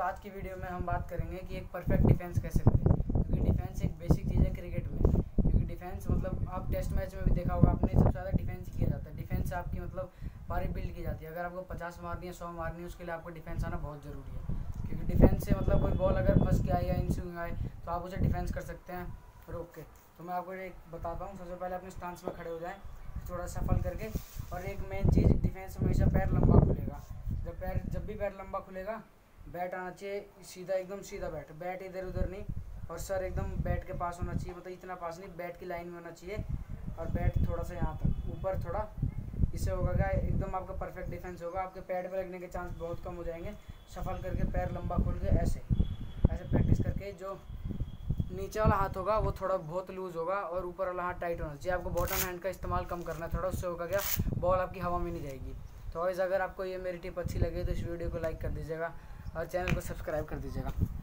आज की वीडियो में हम बात करेंगे कि एक परफेक्ट डिफेंस कैसे करें, क्योंकि डिफेंस एक बेसिक चीज़ है क्रिकेट में। क्योंकि डिफेंस मतलब आप टेस्ट मैच में भी देखा होगा आपने, सबसे ज़्यादा डिफेंस किया जाता है। डिफेंस आपकी मतलब पारी बिल्ड की जाती है। अगर आपको 50 मारनी है, 100 मारनी है, उसके लिए आपको डिफेंस आना बहुत ज़रूरी है। क्योंकि डिफेंस से मतलब कोई बॉल अगर फंस के आए या इन स्विंग आए तो आप उसे डिफेंस कर सकते हैं रोक के। तो मैं आपको एक बताता हूँ। सबसे पहले अपने स्टांस में खड़े हो जाएं, थोड़ा सफल करके। और एक मेन चीज़, डिफेंस में हमेशा पैर लंबा खुलेगा। जब भी पैर लंबा खुलेगा, बैट आना चाहिए सीधा, एकदम सीधा बैट इधर उधर नहीं। और सर एकदम बैट के पास होना चाहिए, मतलब इतना पास नहीं, बैट की लाइन में होना चाहिए। और बैट थोड़ा सा यहाँ तक ऊपर थोड़ा, इससे होगा क्या, एकदम आपका परफेक्ट डिफेंस होगा। आपके पैड पे लगने के चांस बहुत कम हो जाएंगे। सफल करके पैर लंबा खोल के ऐसे प्रैक्टिस करके, जो नीचे वाला हाथ होगा वो थोड़ा बहुत लूज़ होगा और ऊपर वाला हाथ टाइट होना चाहिए। आपको बॉटम हैंड का इस्तेमाल कम करना है थोड़ा, उससे होगा क्या, बॉल आपकी हवा में नहीं जाएगी। तो गाइस, अगर आपको ये मेरी टिप अच्छी लगे तो इस वीडियो को लाइक कर दीजिएगा और चैनल को सब्सक्राइब कर दीजिएगा।